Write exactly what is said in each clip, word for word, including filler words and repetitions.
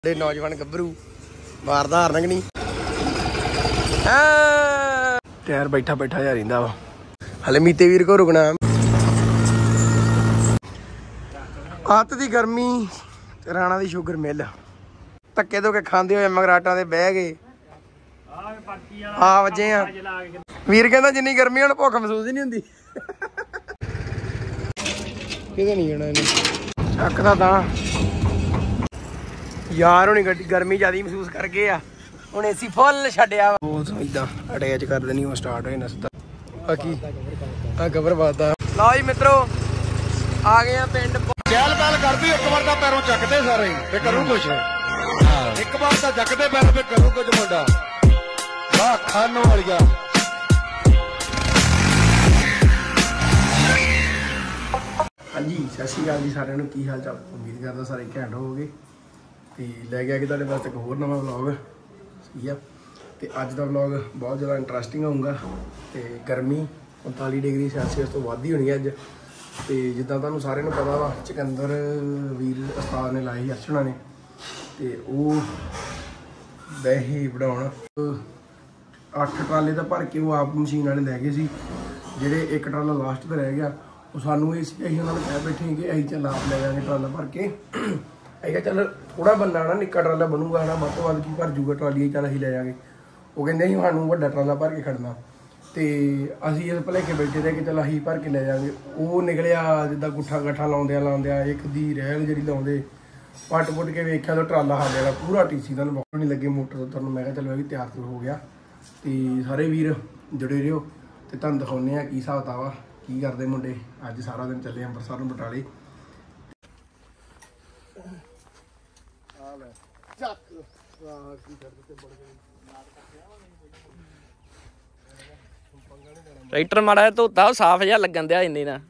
नौजवान गभरू मारदा हारन नहीं टायर बैठा बैठा जा रहा वा हले मीते वीर को रुकना अत दी गर्मी राणा दी शुगर मिल धक्के धुके खांदे होए मगराटां दे बह गए आ वजे आ वीर कहंदा जिन्नी गर्मी हुण भुख महसूस ही नहीं हुंदी किते नहीं जाना इन्हें चकदा तां यार हुणी गड्डी गर्मी ज्यादा महसूस कर गए आ हुण एसी फुल छड्डिया बहुत इदां अटैच कर देनी वो स्टार्ट हो जाना सिद्धा बाकी आ खबर बात लो जी मित्रों आ गए आ पिंड चहल पहल कर दी एक बार पैरों चकते सारे फिर करूँ कुछ एक बार तो चकते पैर फिर करूँ कुछ मुंडा वाह खान वालिया हाँ जी सत श्री अकाल जी सारिਆਂ ਨੂੰ ਕੀ ਹਾਲ ਚਾਲ उम्मीद करदा सारे घैंट होवोगे ਤੇ ਲੈ ਕੇ ਆ ਕੇ ਤੁਹਾਡੇ ਵਾਸਤੇ ਇੱਕ ਹੋਰ ਨਵਾਂ ਵਲੌਗ ਠੀਕ ਆ ਤੇ ਅੱਜ ਦਾ ਵਲੌਗ ਬਹੁਤ ਜ਼ਿਆਦਾ ਇੰਟਰਸਟਿੰਗ ਹੋਊਗਾ ਤੇ ਗਰਮੀ ਉਨਤਾਲੀ ਡਿਗਰੀ ਸੈਲਸੀਅਸ ਤੋਂ ਵੱਧ ਹੀ ਹੋਣੀ ਅੱਜ ਤੇ ਜਿੱਦਾਂ ਤੁਹਾਨੂੰ ਸਾਰਿਆਂ ਨੂੰ ਪਤਾ ਵਾ ਚਕੰਦਰ ਵੀਰ ਉਸਤਾਦ ਨੇ ਲਾਈ ਅਰਸ਼ਣਾ ਨੇ ਤੇ ਉਹ ਵੈਹੀ ਵਡਾਉਣ ਅੱਠ ਟਰਾਲੇ ਦਾ ਭਰ ਕੇ ਉਹ ਆਪ ਮਸ਼ੀਨ ਵਾਲੇ ਲੈ ਗਏ ਸੀ ਜਿਹੜੇ ਇੱਕ ਟਰਾਲਾ ਲਾਸਟ ਤੇ ਰਹਿ ਗਿਆ ਉਹ ਸਾਨੂੰ ਇਹ ਸੀ ਅਸੀਂ ਉਹਨਾਂ ਨੂੰ ਕਹਿ ਬੈਠੇ ਕਿ ਅਸੀਂ ਚੱਲ ਆਪ ਲੈ ਜਾਵਾਂਗੇ ਟਰਾਲਾ ਭਰ ਕੇ ਅਸੀਂ ਕਿਹਾ ਚੱਲ ਥੋੜਾ ਬੰਦਾ ਨਾ ਨਿੱਕਾ ਟਰਾਲਾ ਬਣੂਗਾ ਨਾ ਵੱਧ ਤੋਂ ਵੱਧ ਕੀ ਭਰ ਜੂਗਾ ਟਰਾਲੀ ਚੱਲ ਅਸੀਂ ਲੈ ਜਾਵਾਂਗੇ ਉਹ ਕਹਿੰਦੇ ਅਸੀਂ ਸਾਨੂੰ ਵੱਡਾ ਟਰਾਲਾ ਭਰ ਕੇ ਖੜਨਾ ਤੇ ਅਸੀਂ ਇਸ ਭਲੇਖੇ ਬੈਠੇ ਰਹੇ ਕਿ ਚੱਲ ਅਸੀਂ ਭਰ ਕੇ ਲੈ ਜਾਵਾਂਗੇ ਉਹ ਨਿਕਲਿਆ ਜਿੱਦਾਂ ਗੁੱਠਾ ਗੱਠਾ ਲਾਉਂਦਿਆਂ ਲਾਉਂਦਿਆਂ ਇੱਕ ਦੀ ਰਹਿਲ ਜਿਹੜੀ ਲਾਉਂਦੇ ਪੱਟ ਪੁੱਟ ਕੇ ਵੇਖਿਆ ਤਾਂ ਟਰਾਲਾ ਹਾਲੇ ਵਾਲਾ ਪੂਰਾ ਟੀਸੀ ਤੁਹਾਨੂੰ ਬਹੁਤ ਨਹੀਂ ਲੱਗੇ ਮੋਟਰ ਤੋਂ ਤੁਹਾਨੂੰ ਮੈਂ ਕਿਹਾ ਚਲੋ ਇਹ ਵੀ ਤਿਆਰ ਹੋ ਗਿਆ ਤੇ ਸਾਰੇ ਵੀਰ ਜੁੜੇ ਰਹੋ ਤੇ ਤੁਹਾਨੂੰ ਦਿਖਾਉਂਦੇ ਆ ਕੀ ਹਿਸਾਬ ਕਿਤਾਬ ਆ ਕੀ ਕਰਦੇ ਮੁੰਡੇ ਅੱਜ ਸਾਰਾ ਦਿਨ ਚੱਲੇ ਅੰਮ੍ਰਿਤਸਰ ਨੂੰ ਬਟਾਲੇ ट्रैक्टर माड़ा धोता साफ जिहा लगन दिया इन्नी ना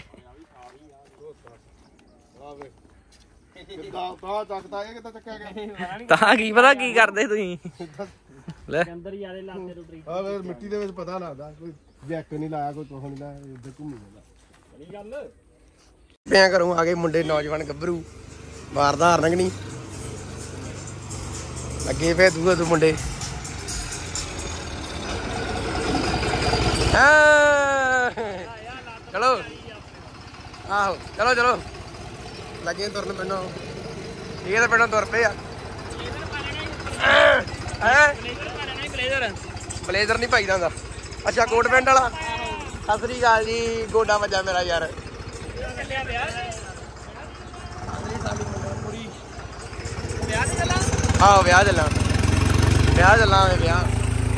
तां की पता की करदे तुसीं ले मिट्टी दे विच पता लगदा कोई जैक नहीं लाया कोई कुछ नहीं लाया इधर घूमी जांदा पिया करूं आ गए मुंडे नौजवान गभरू मारदा हारन नहीं लगे पे दूए तू मुंडे चलो आहो चलो चलो लगे तुरन पिंडों ये तो पिंडों तुर पे ब्लेजर नहीं पाईदा हुंदा अच्छा कोट पैंट वाला सत श्री अकाल जी गोडा वजा मेरा यार आहो ब्याह चला ब्याह चला ब्याह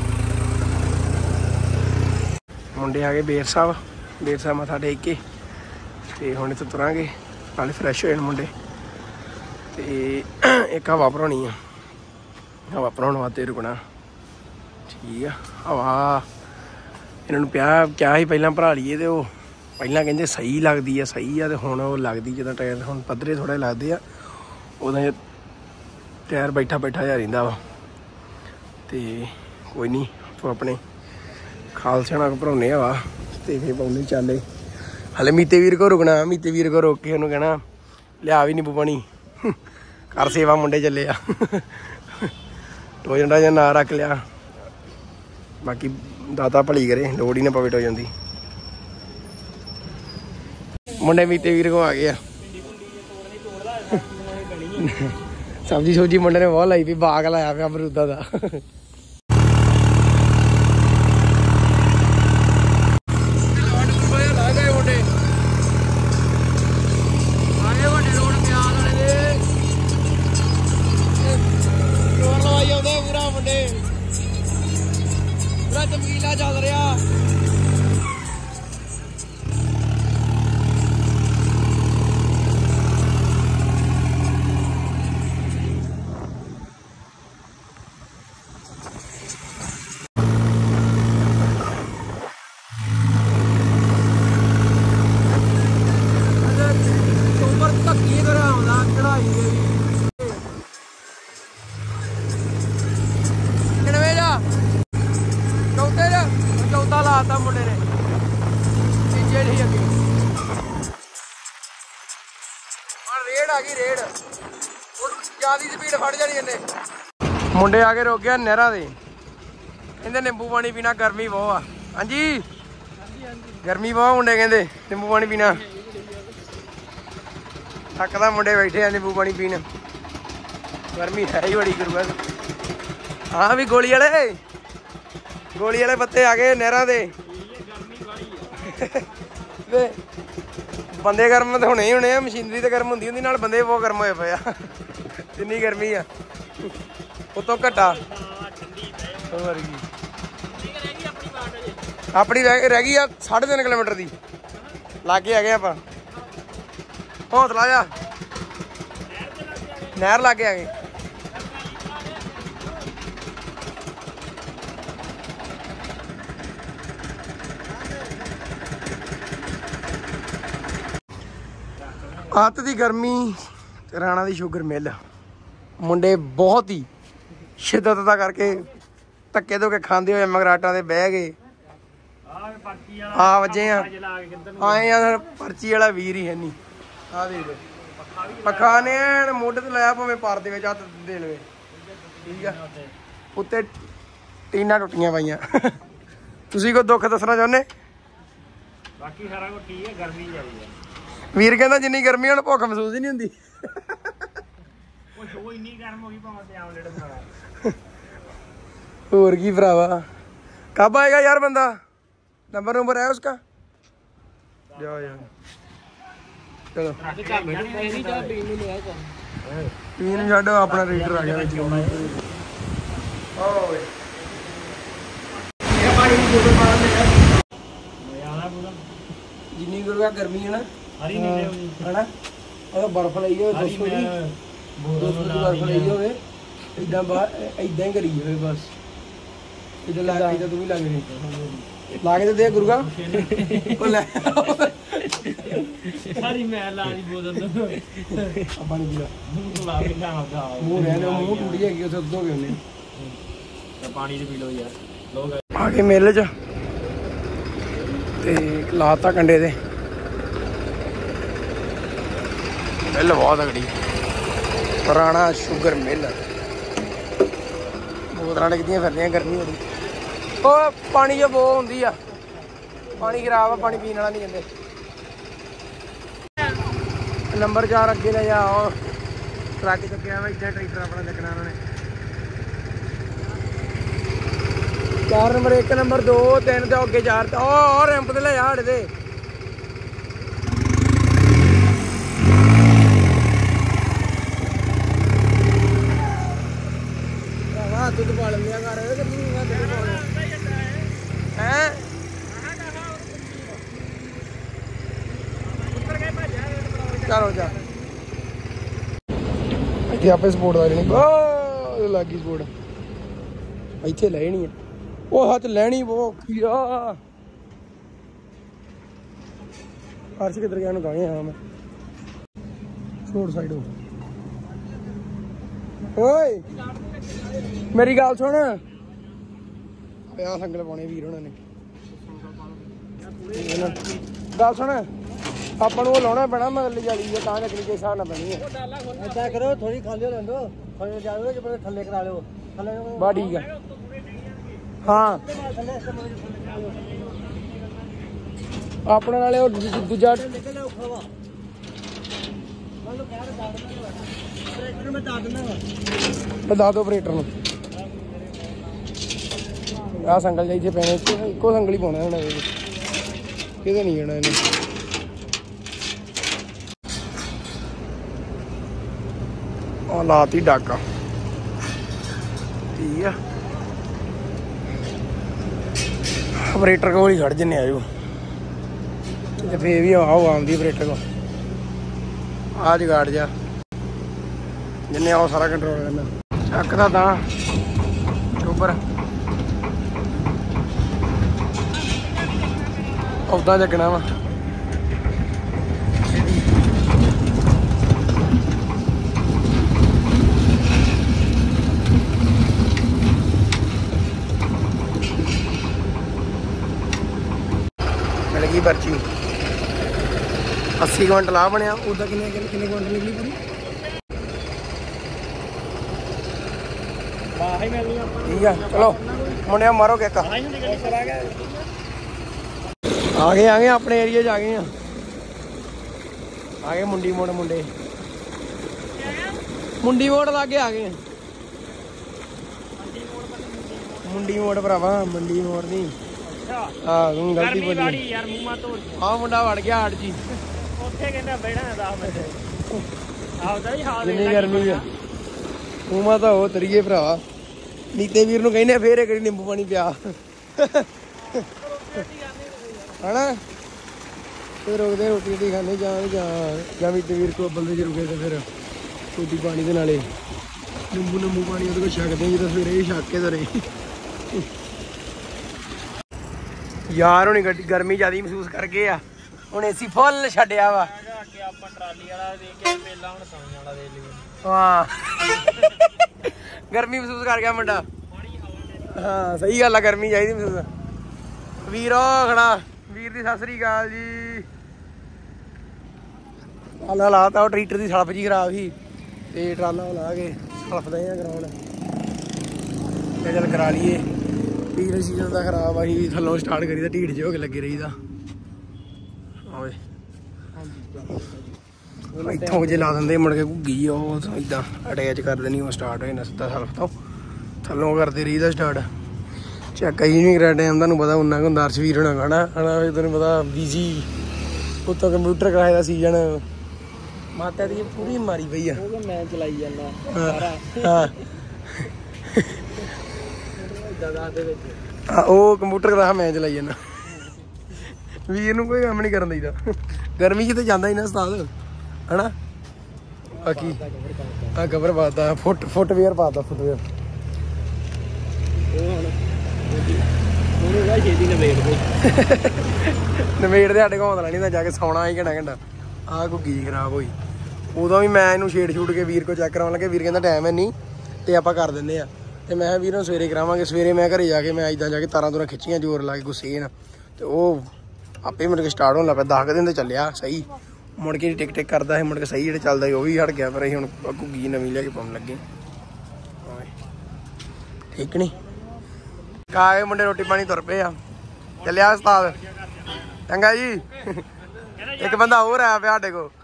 मुंडे आ गए बेर साहब बेर साहब मत्था टेक के ते हुण इत्थों तुरांगे नाले फ्रैश हो जाने मुंडे ते एक हवा भराउणी आ हवा भराउण वास्ते रुकना ठीक आ हवा इन्हां नूं पिया क्या ही पहिलां भरा लीए ते ओह पहिलां कहंदे सही लगदी आ सही आ ते हुण ओह लगदी जिद्दां टायर हुण पद्धरे थोड़े लगदे आ उदां टायर बैठा बैठा जा रहा वा तो कोई नहीं तो अपने खालसा भराने हवा तो फिर पाने चाले हले मीते वीर को रुकना मीते वीर को रोक के उन्होंने कहना लिया भी नींबू पानी कर सेवा मुंडे चले आ टोजन टाजन ना रख लिया बाकी दाता भली करे लोड़ ही ना पवे टोजन दी मुंडे मीते वीर को आ गया सब्जी सुब्जी मुंडे ने बहुत लाई भी बाग लाया पे अमरूदा का चमकीला चल रहा चौथा लाता मुंडे ने तीजे नहीं अगे रेड आ गई रेड ਜਿਆਦਾ ਸਪੀਡ ਫੜ ਜਾਣੀ ਇਹਨੇ। ਮੁੰਡੇ ਆ ਕੇ ਰੁਕ ਗਿਆ ਨਹਿਰਾਂ ਦੇ, ਕਹਿੰਦੇ ਨਿੰਬੂ ਪਾਣੀ ਪੀਣਾ, ਗਰਮੀ ਬਹੁਤ ਆ। ਹਾਂਜੀ ਗਰਮੀ ਬਹੁਤ, ਮੁੰਡੇ ਕਹਿੰਦੇ ਨਿੰਬੂ ਪਾਣੀ ਪੀਣਾ। ਥੱਕਦਾ ਮੁੰਡੇ ਬੈਠੇ ਆ ਨਿੰਬੂ ਪਾਣੀ ਪੀਣ, ਗਰਮੀ ਹੈ ਹੀ ਬੜੀ ਕਰੂਗਾ। ਹਾਂ ਵੀ ਗੋਲੀ ਵਾਲੇ ਗੋਲੀ ਵਾਲੇ ਪੱਤੇ ਆ ਗਏ ਨਹਿਰਾਂ ਦੇ। ਬੰਦੇ ਗਰਮ ਤਾਂ ਹੋਣੇ ਹੀ ਹੋਣੇ ਆ, ਮਸ਼ੀਨਰੀ ਤੇ ਗਰਮ ਹੁੰਦੀ ਹੁੰਦੀ, ਨਾਲ ਬੰਦੇ ਬਹੁਤ ਗਰਮ ਹੋਏ ਪਏ ਆ। ਜਿੰਨੀ ਗਰਮੀ ਆ ਉਤੋਂ ਘਟਾ ਹੋਰ ਕੀ। ਆਪਣੀ ਰਹਿ ਰਹਿ ਗਈ ਆ ਸਾਢੇ ਤਿੰਨ ਕਿਲੋਮੀਟਰ ਦੀ, ਲਾਗੇ ਆ ਗਏ ਆਪਾਂ। ਹੌਸਲਾ ਜਾ, ਨਹਿਰ ਲਾਗੇ ਆ ਗਏ। ਅੱਤ ਦੀ ਗਰਮੀ ਤੇ ਰਾਣਾ ਦੀ ਸ਼ੂਗਰ ਮਿਲ, ਮੁੰਡੇ ਬਹੁਤ ਹੀ ਸ਼ਿੱਦਤ ਦਾ ਕਰਕੇ ਧੱਕੇ ਧੁੱਕੇ ਖਾਂਦੇ ਹੋਏ ਮਗਰਾਟਾਂ ਤੇ ਬਹਿ ਗਏ। ਆ ਵੱਜੇ ਆ ਆਏ ਆ, ਪਰਚੀ ਵਾਲਾ ਵੀਰ ਹੀ ਹੈ ਨੀ। ਆ ਦੇ ਪੱਖਾ ਨੇ ਮੋਢੇ ਤੇ ਲਾਇਆ, ਭਾਵੇਂ ਪਰ ਦੇ ਵਿੱਚ ਹੱਥ ਦੇ ਲਵੇ, ਠੀਕ ਆ। ਉੱਤੇ ਟੀਨਾਂ ਟੁੱਟੀਆਂ ਪਾਈਆਂ। ਤੁਸੀਂ ਕੋਈ ਦੁੱਖ ਦੱਸਣਾ ਚਾਹੁੰਦੇ? ਬਾਕੀ ਸਾਰਾ ਕੁਝ ਠੀਕ ਹੈ, ਗਰਮੀ ਜ਼ਿਆਦਾ ਹੈ। ਵੀਰ ਕਹਿੰਦਾ ਜਿੰਨੀ ਗਰਮੀ ਹੁਣ ਭੁੱਖ ਮਹਿਸੂਸ ਹੀ ਨਹੀਂ ਹੁੰਦੀ। ਉਹ ਸ਼ੋ ਇੰਨੀ ਗਰਮ ਹੋ ਗਈ ਭਾਵੇਂ ਤੇ ਆਮਲੇਟ ਬਣਾ। ਹੋਰ ਕੀ ਭਰਾਵਾ, कब आएगा यार बंदा? नंबर नंबर है उसका? जाओ यार चलो तीन छो अपना रीडर आ गया। जिन्नी गुरुआ गर्मी है ना है ना, बर्फ लाई हो दो सौ दो सौ की बर्फ लाई हो इदा इदा ही करी जाए बस। इधर ला इधर तू भी लग नहीं ला के तो दे गुरुआ सारी मैं ला दी बोतल तो पानी पीला मुंह रहने मुंह टूट जाएगी उसे दो के उन्हें पानी पी लो यार। लोग आके मेले च ते लाता कंडे दे मिल बहुत तगड़ी पुराना शुगर मिल बोतल लगदियां फिरदियां गर्मी होगी। ओ पानी जो बो होंदी आ पानी खराब है, पानी पीने वाला नहीं कहते। नंबर चार अगे ले जा ट्रक चुकया वा इदा ट्रैक्टर अपना चकना उन्होंने। चार नंबर एक नंबर दो तीन तो अगे चार और रैंप ते ले जा हड़े दे दुध पा लिया घर है चलो जा इतने आपे सपोर्ट वाली लागी सपोर्ट इतने लेनी है वो हथ लैनी वो अर्श किधर गया गाने हाँ मैं छोड़ साइड हो। ओए मेरी गल सुन संगल पाने वीर होना ने गल सुन ਆਪਾਂ ਨੂੰ ਉਹ ਲਾਉਣਾ ਪੈਣਾ ਮਗਰਲੀ ਜਾਲੀ ਜੇ ਤਾਂ ਰੱਖਣੀ ਕੇ ਹਿਸਾਬ ਨਾਲ ਪੈਣੀ ਹੈ। ऐसा करो थोड़ी खाली रहने दो थोड़ी जाओ जो पहले थल्ले करा लो थल्ले बा ठीक है हाँ अपने नाले दूजा बता दो ऑपरेटर आ संगल जाइए पैने इको संगल ही पाना होना किते नहीं जाना इन्हें। लाती डाका ठीक है ऑपरेटर को ही खड़ जने आयो तो फिर भी आओ आमदी ऑपरेटर को आ जगाड़ जा जिन्हें आओ सारा कंट्रोल करना चकदा था उपर उदा चकना वा लगी पर्ची अस्सी क्विंटल आ बनया उदा किन्ने किन्ने क्विंटल निकली पूरी ਵਾਹ ਹੀ ਮਿਲਣੀ ਆਪਾਂ ਠੀਕ ਆ ਚਲੋ ਮੁੰਡਿਆਂ ਮਾਰੋ ਕਿੱਕ ਆਹੀ ਹੁੰਦੀ ਗੱਡੀ ਚਲਾ ਗਿਆ ਆ ਗਏ ਆ ਗਏ ਆਪਣੇ ਏਰੀਆ 'ਚ ਆ ਗਏ ਆ ਆ ਗਏ ਮੁੰਡੀ ਮੋੜ ਮੁੰਡੇ ਮੁੰਡੀ ਮੋੜ ਲਾਗੇ ਆ ਗਏ ਮੁੰਡੀ ਮੋੜ ਭਰਾਵਾ ਮੰਡੀ ਮੋੜ ਨਹੀਂ ਆਹ ਤੂੰ ਗਲਤੀ ਗਰਮੀ ਬੋਲੀ ਵਾੜੀ ਯਾਰ ਮੂੰਹਾਂ ਤੋੜ ਆਹ ਮੁੰਡਾ ਵੜ ਗਿਆ ਆੜ ਜੀ ਉੱਥੇ ਕਹਿੰਦਾ ਬੈਠਾ ਦਸ ਮਿੰਟ ਆਉਦਾ ਹੀ ਹਾਲ ਕਿੰਨੀ ਗਰਮੀ ਆ ਮੂੰਹਾਂ ਤਾਂ ਉਹ ਤਰੀਏ ਭਰਾਵਾ ਨੀਤੇ ਵੀਰ ਨੂੰ ਕਹਿੰਦੇ ਫੇਰ ਇੱਕ ਨਿੰਬੂ ਪਾਣੀ ਪਿਆ ਹਨਾ ਫਿਰ ਰੁਕਦੇ ਰੋਟੀ ਰੋਟੀ ਖਾਣੇ ਜਾਂ ਜਾਂ ਜਾਂ ਵੀ ਵੀਰ ਕੋ ਅੱਬਲ ਦੇ ਰੁਕੇ ਤੇ ਫਿਰ ਰੋਟੀ ਪਾਣੀ ਦੇ ਨਾਲੇ ਨਿੰਬੂ ਨਿੰਬੂ ਪਾਣੀ ਉਹਦੇ ਕੋਲ ਛਕਦੇ ਆ ਜਦੋਂ ਸਵੇਰੇ ਹੀ ਛੱਕ ਕੇ ਧਰੇ ਯਾਰ ਹੁਣੀ ਗੱਡੀ ਗਰਮੀ ਜ਼ਿਆਦਾ ਮਹਿਸੂਸ ਕਰ ਗਏ ਆ ਹੁਣ ਏਸੀ ਫੁੱਲ ਛੱਡਿਆ ਵਾ ਅੱਗੇ ਆਪਾਂ ਟਰਾਲੀ ਵਾਲਾ ਦੇ ਕੇ ਮੇਲਾ ਹੁਣ ਸੌਣ ਵਾਲਾ ਦੇ ਲਈ ਹਾਂ ਗਰਮੀ ਮਹਿਸੂਸ ਕਰ ਗਿਆ ਮੁੰਡਾ ਹਾਂ ਸਹੀ ਗੱਲ ਆ ਗਰਮੀ ਚਾਹੀਦੀ ਮਹਿਸੂਸ ਵੀਰੋ ਖੜਾ ਵੀਰ ਦੀ ਸਤਿ ਸ੍ਰੀ ਅਕਾਲ ਜੀ ਟਰਾਲਾ ਲਾਤਾ ਉਹ ਟਰੈਕਟਰ ਦੀ ਸਲਫ ਜੀ ਖਰਾਬ ਸੀ ਤੇ ਟਰਾਲਾ ਲਾ ਕੇ ਸਲਫ ਦਾ ਗਰਾਉਂਡ ਤੇ ਚੱਲ ਕਰਾ ਲਈਏ ਵੀਰ ਸੀਜ਼ਨ ਦਾ ਖਰਾਬ ਆਹੀ ਥੱਲੋਂ ਸਟਾਰਟ ਕਰੀਦਾ ਢੀਡ ਜਿਹੇ ਹੋ ਕੇ ਲੱਗੇ ਰਹੀਦਾ ਓਏ ਇੱਥੋਂ ਜੇ ਲਾ ਦਿੰਦੇ ਮੁੜ ਕੇ ਘੁੱਗੀ ਉਹ ਇਦਾਂ ਅਟੈਚ ਕਰ ਦੇਣੀ ਉਹ ਸਟਾਰਟ ਹੋ ਜਾਣਾ ਸਿੱਧਾ ਸਲਫ ਤੋਂ ਥੱਲੋਂ ਕਰਦੇ ਰਹੀਦਾ ਸਟਾਰਟ ਚੈੱਕ ਹੀ ਨਹੀਂ ਕਰਿਆ ਟਾਈਮ ਤੁਹਾਨੂੰ ਪਤਾ ਉਨਾ ਕੁ ਹੁੰਦਾ ਅਰਸ਼ਵੀਰ ਹੋਣਾ ਖਾਣਾ ਹਨਾ ਫਿਰ ਤੈਨੂੰ ਪਤਾ ਬੀਜੀ ਉੱਤੋਂ ਕੰਪਿਊਟਰ ਕਰਾਏ ਦਾ ਸੀਜ਼ਨ ਮਾਤਾ ਦੀ ਪੂਰੀ ਮਾਰੀ ਪਈ ਆ ਉਹ ਮੈਂ ਚਲਾਈ ਜਾਂਦਾ ਹਾਂ ਦਦਾ ਦੇ ਵਿੱਚ ਹਾਂ ਉਹ ਕੰਪਿਊਟਰ ਕਰਾ ਮੈਂ ਚਲਾਈ ਜਾਂਦਾ ਵੀਰ ਨੂੰ ਕੋਈ ਕੰਮ ਨਹੀਂ ਕਰਨ ਦਈਦਾ ਗਰਮੀ 'ਚ ਤਾਂ ਜਾਂਦਾ ਹੀ ਨਾ ਉਸਤਾਦ ਹਨਾ ਬਾਕੀ ਆ ਕਵਰ ਪਾਤਾ ਫੁੱਟ ਫੁੱਟਵੇਅਰ ਪਾਤਾ ਫੁੱਟਵੇਅਰ ਉਹ ਹੁਣ ਉਹਨੂੰ ਵਾ ਛੇਤੀ ਨਵੇੜ ਦੇ ਨਵੇੜ ਦੇ ਸਾਡੇ ਕੋਲ ਆਉਂਦਾ ਨਹੀਂ ਤਾਂ ਜਾ ਕੇ ਸੌਣਾ ਹੀ ਘੰਟਾ ਘੰਟਾ ਆਹ ਘੁੱਗੀ ਖਰਾਬ ਹੋਈ ਉਦੋਂ ਵੀ ਮੈਂ ਇਹਨੂੰ ਛੇੜ ਛੂੜ ਕੇ ਵੀਰ ਕੋ ਚੈੱਕ ਕਰਾਉਣ ਲੱਗੇ ਵੀਰ ਕਹਿੰਦਾ ਟਾਈਮ ਹੈ ਨਹੀਂ ਤੇ ਆਪਾਂ ਕਰ ਦਿੰਦੇ ਆ ਤੇ ਮੈਂ ਕਿਹਾ ਵੀਰ ਨੂੰ ਸਵੇਰੇ ਕਰਾਵਾਂਗੇ ਸਵੇਰੇ ਮੈਂ ਘਰੇ ਜਾ ਕੇ ਮੈਂ ਇੱਦਾਂ ਜਾ ਕੇ ਤਾਰਾਂ ਤੂਰਾਂ ਖਿੱਚੀਆਂ ਜ਼ੋਰ ਲਾ ਕੇ ਗੁੱਸੇ ਨਾਲ ਤੇ ਉਹ ਆਪੇ ਮੁੜ ਕੇ ਸਟਾਰਟ ਹੋਣ ਲੱਗ ਪਿਆ ਦਸ ਕੁ ਦਿਨ ਤੇ ਚੱਲਿਆ ਸਹੀ ਮੁੜ ਕੇ ਟਿਕ ਟਿਕ ਕਰਦਾ ਸੀ ਮੁੜ ਕੇ ਸਹੀ ਜਿਹੜਾ ਚੱਲਦਾ ਸੀ ਉਹ ਵੀ ਹਟ ਗਿਆ ਪਰ ਅਸੀਂ ਹੁਣ ਘੁੱਗੀ ਨਵੀਂ ਲੈ ਕੇ ਪਾਉਣ ਲੱਗੇ ਠੀਕ ਨਹੀਂ ਕਾਏ ਮੁੰਡੇ ਰੋਟੀ ਪਾਣੀ ਤੁਰ ਪਏ ਆ ਚੱਲਿਆ ਉਸਤਾਦ ਚੰਗਾ ਜੀ ਇੱਕ ਬੰਦਾ ਹੋਰ ਆਇਆ ਪਿਆ ਸਾਡੇ ਕੋਲ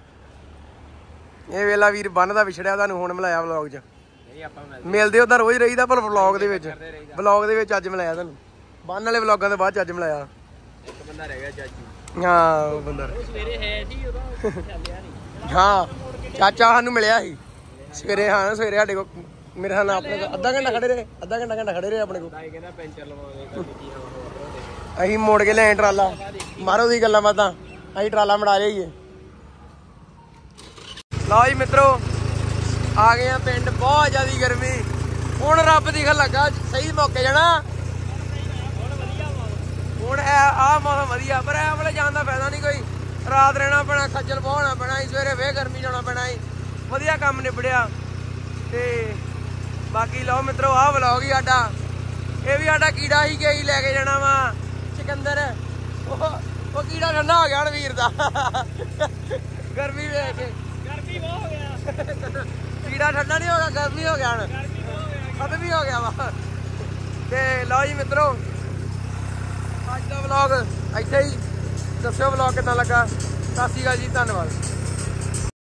ਇਹ ਵੇਲਾ ਵੀਰ ਬੰਨ ਦਾ ਵਿਛੜਿਆ ਤੁਹਾਨੂੰ ਹੁਣ ਮਿਲਾਇਆ ਵਲੌਗ 'ਚ ਮਿਲਦੇ ਉਦਾਂ ਰੋਜ਼ ਰਹੀਦਾ ਪਰ ਵਲੌਗ ਦੇ ਵਿੱਚ ਵਲੌਗ ਦੇ ਵਿੱਚ ਅੱਜ ਮਿਲਾਇਆ ਤੁਹਾਨੂੰ ਬੰਨ ਵਾਲੇ ਵਲੌਗਾਂ ਦੇ ਬਾਅਦ 'ਚ ਅੱਜ ਮਿਲਾਇਆ ਇੱਕ ਬੰਦਾ ਰਹਿ ਗਿਆ ਚਾਚੂ ਹਾਂ ਉਹ ਬੰਦਾ ਸਵੇਰੇ ਹੈ ਸੀ ਉਹਦਾ ਚੱਲਿਆ ਨਹੀਂ ਹਾਂ ਚਾਚਾ ਸਾਨੂੰ ਮਿਲਿਆ ਸੀ ਸਵੇਰੇ ਹਾਂ ਸਵੇਰੇ ਸਾਡੇ ਕੋਲ ਮੇਰੇ ਨਾਲ ਆਪਣੇ ਕੋਲ ਅੱਧਾ ਘੰਟਾ ਖੜੇ ਰਹੇ ਅੱਧਾ ਘੰਟਾ ਘੰਟਾ ਖੜੇ ਰਹੇ ਆਪਣੇ ਕੋਲ ਤਾਈ ਕਹਿੰਦਾ ਪੈਂਚਰ ਲਵਾਵਾਂਗੇ ਅਸੀਂ ਮੋੜ ਕੇ ਲਿਆਏ ਟਰਾਲਾ ਮਾਰੋ ਦੀ ਗੱਲਾਂ ਬਾਤਾਂ ਅਸੀਂ ਟਰਾਲਾ ਮੜਾ ਲਿਆਈਏ ਲਓ ਜੀ ਮਿੱਤਰੋ ਆ ਗਏ ਆ ਪਿੰਡ ਬਹੁਤ ਜ਼ਿਆਦੀ ਗਰਮੀ ਹੁਣ ਰੱਬ ਦੀ ਗੱਲ ਲੱਗਾ ਸਹੀ ਮੌਕੇ ਜਾਣਾ ਹੁਣ ਆਹ ਮੌਸਮ ਵਧੀਆ ਪਰ ਇਹ ਵਾਲੇ ਜਾਣ ਦਾ ਫਾਇਦਾ ਨਹੀਂ ਕੋਈ ਰਾਤ ਰਹਿਣਾ ਪੈਣਾ ਖੱਜਲ ਬਹੁਣਾ ਪੈਣਾ ਸਵੇਰੇ ਫੇਰ ਗਰਮੀ ਜਾਣਾ ਪੈਣਾ ਵਧੀਆ ਕੰਮ ਨਿਬੜਿਆ ਤੇ ਬਾਕੀ ਲਓ ਮਿੱਤਰੋ ਆਹ ਵਲੌਗ ਹੀ ਸਾਡਾ ਇਹ ਵੀ ਸਾਡਾ ਕੀੜਾ ਹੀ ਗਈ ਲੈ ਕੇ ਜਾਣਾ ਵਾ ਸਿਕੰਦਰ ਉਹ ਉਹ ਕੀੜਾ ਠੰਡਾ ਹੋ ਗਿਆ ਹੁਣ ਵੀਰ ਦਾ ਗਰਮੀ ਵੇਖ ਕੇ ਗਰਮੀ ਬਹੁਤ ਹੋ ਗਿਆ ਕੀੜਾ ਠੰਡਾ ਨਹੀਂ ਹੋ ਗਿਆ ਗਰਮੀ ਹੋ ਗਿਆ ਹੁਣ ਖਤਮ ਹੀ ਹੋ ਗਿਆ ਵਾ ਤੇ ਲਓ ਜੀ ਮਿੱਤਰੋ ਅੱਜ ਦਾ ਵਲੌਗ ਇੱਥੇ ਹੀ ਦੱਸਿਓ ਵਲੌਗ ਕਿੱਦਾਂ ਲੱਗਾ ਸਤਿ ਸ਼੍ਰੀ ਅਕਾਲ ਜੀ ਧੰਨਵਾਦ।